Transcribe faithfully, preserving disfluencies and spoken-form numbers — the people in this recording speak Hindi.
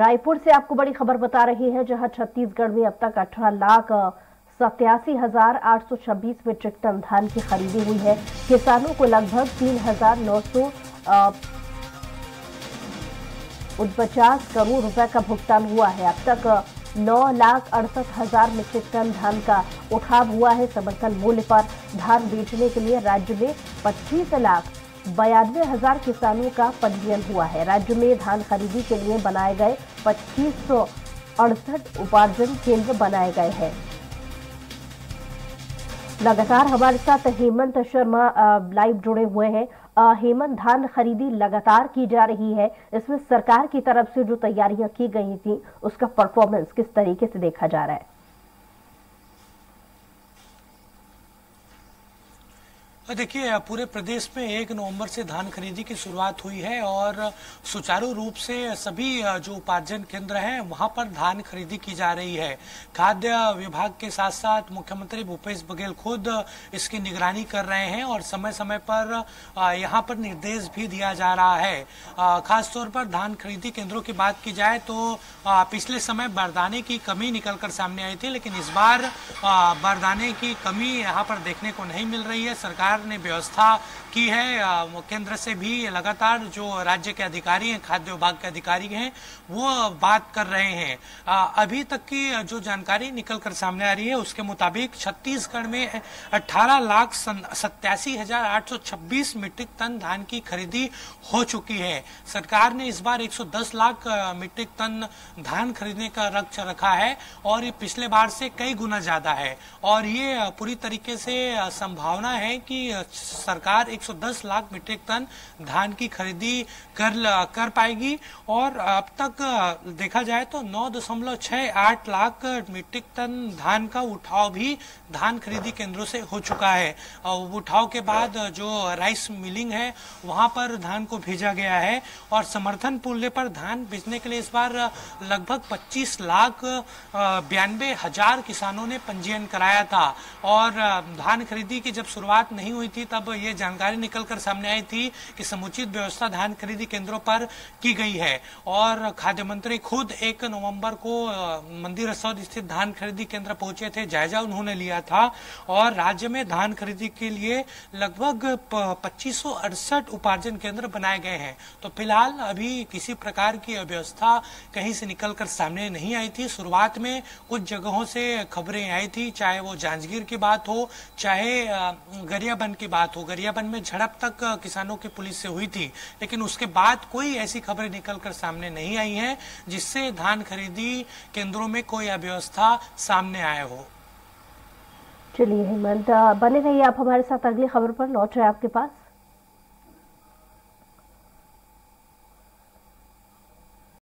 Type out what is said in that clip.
रायपुर से आपको बड़ी खबर बता रही है, जहां छत्तीसगढ़ में अब तक अठारह लाख सत्यासी हजार आठ सौ छब्बीस मीट्रिक टन धान की खरीदी हुई है। किसानों को लगभग तीन हजार नौ सौ उनपचास करोड़ रुपए का भुगतान हुआ है। अब तक नौ लाख अड़सठ हजार मीट्रिक टन धान का उठाव हुआ है। समर्थन मूल्य पर धान बेचने के लिए राज्य में पच्चीस लाख बयानवे हजार किसानों का पंजीयन हुआ है। राज्य में धान खरीदी के लिए बनाए गए पच्चीस सौ अड़सठ उपार्जन केंद्र बनाए गए हैं। लगातार हमारे साथ हेमंत शर्मा लाइव जुड़े हुए हैं। हेमंत, धान खरीदी लगातार की जा रही है, इसमें सरकार की तरफ से जो तैयारियां की गई थी उसका परफॉर्मेंस किस तरीके से देखा जा रहा है? देखिए, पूरे प्रदेश में एक नवंबर से धान खरीदी की शुरुआत हुई है और सुचारू रूप से सभी जो उपार्जन केंद्र हैं वहां पर धान खरीदी की जा रही है। खाद्य विभाग के साथ साथ मुख्यमंत्री भूपेश बघेल खुद इसकी निगरानी कर रहे हैं और समय समय पर यहां पर निर्देश भी दिया जा रहा है। खासतौर पर धान खरीदी केंद्रों की बात की जाए तो पिछले समय बारदाने की कमी निकलकर सामने आई थी, लेकिन इस बार बारदाने की कमी यहाँ पर देखने को नहीं मिल रही है। सरकार ने व्यवस्था की है। केंद्र से भी लगातार जो राज्य के अधिकारी हैं, खाद्य विभाग के अधिकारी हैं, वो बात कर रहे हैं। अभी तक की जो जानकारी निकलकर सामने आ रही है उसके मुताबिक छत्तीसगढ़ में अठारह लाख सत्तासी हजार आठ सौ छब्बीस मीट्रिक टन धान की खरीदी हो चुकी है। सरकार ने इस बार एक सौ दस लाख मीट्रिक टन धान खरीदने का लक्ष्य रखा है और ये पिछले बार से कई गुना ज्यादा है और ये पूरी तरीके से संभावना है कि सरकार एक सौ दस लाख मीट्रिक टन धान की खरीदी कर कर पाएगी और अब तक देखा जाए तो नौ दशमलव छह आठ लाख मीट्रिक टन धान का उठाव भी धान खरीदी केंद्रों से हो चुका है। उठाव के बाद जो राइस मिलिंग है वहां पर धान को भेजा गया है और समर्थन मूल्य पर धान बेचने के लिए इस बार लगभग पच्चीस लाख बयानवे हजार किसानों ने पंजीयन कराया था और धान खरीदी की जब शुरुआत नहीं हुई थी तब ये जानकारी निकलकर सामने आई थी कि समुचित व्यवस्था धान खरीदी केंद्रों पर की गई है और खाद्य मंत्री खुद एक नवंबर को मंदिर रसौद स्थित धान खरीदी केंद्र पहुंचे थे, जायजा उन्होंने लिया था और राज्य में धान खरीदी के लिए लगभग पच्चीस सौ अड़सठ उपार्जन केंद्र बनाए गए हैं। तो फिलहाल अभी किसी प्रकार की अव्यवस्था कहीं से निकलकर सामने नहीं आई थी। शुरुआत में कुछ जगहों से खबरें आई थी, चाहे वो जांजगीर की बात हो, चाहे गरियाबंद की बात हो। गरियाबंद में झड़प तक किसानों की पुलिस से हुई थी, लेकिन उसके बाद कोई ऐसी खबरें निकलकर सामने नहीं आई हैं जिससे धान खरीदी केंद्रों में कोई अव्यवस्था सामने आया हो। चलिए हेमंत, बने रहिए आप हमारे साथ, अगली खबर पर लौट रहे आपके पास।